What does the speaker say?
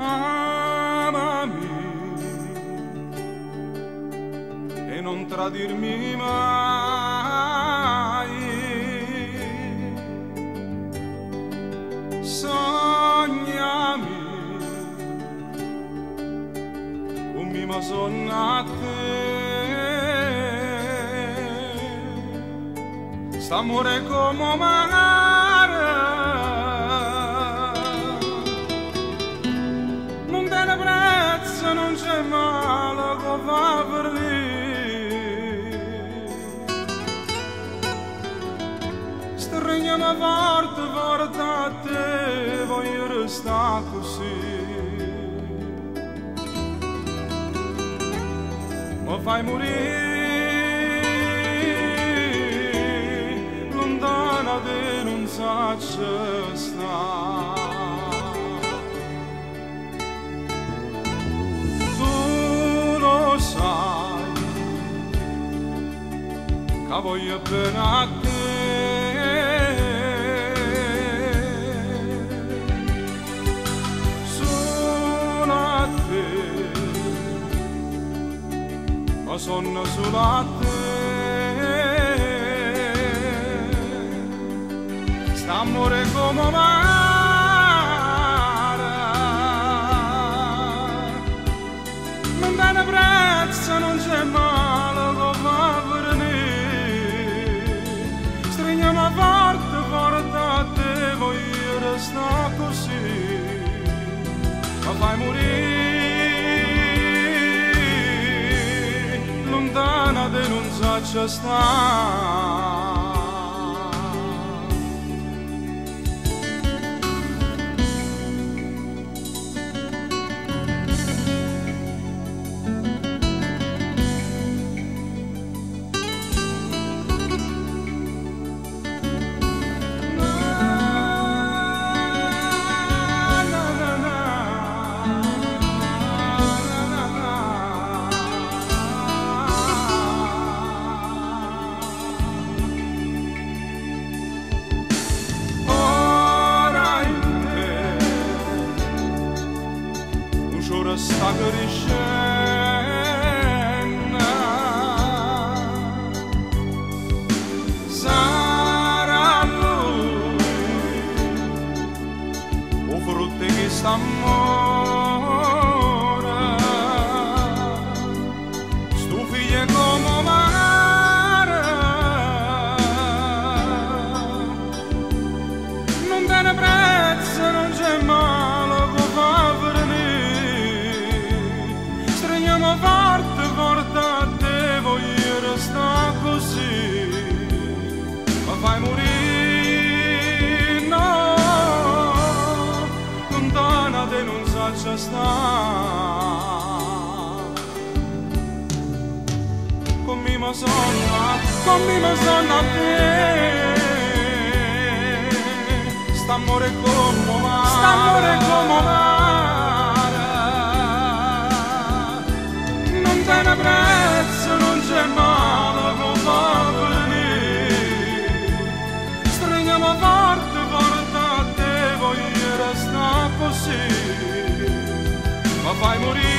amami e non tradirmi mai. Sognami un mimo sonno a te, st'amore come mare, non tiene prezzo, non c'è male che va per lì. Stringiami forte, forte a te, voglio restare così. Mi fai morire lontana te, non saccio stare. Tu lo sai che voglio bene a te, solo a te, ma sono solo a te. St'amore come mare, non tiene prezzo, non c'è male che va per me. Stringiami forte, forte a te, voglio restare così. Ma fai morire lontana te, non saccio stare. Ora sta crescendo, sarà lui o frutto che sta amore, sto figlio come mare, non tiene prezzo, non c'è male che fa per me. Stringiamo forte, forte a te, voglio restare così. Ma fai morire, no, lontana te, non saccio stare. Come mi sonno a te, st'amore come mare, non tiene prezzo, non c'è male che va per me. Stringiamo forte, forte a te, voglio restare così. Ma fai morire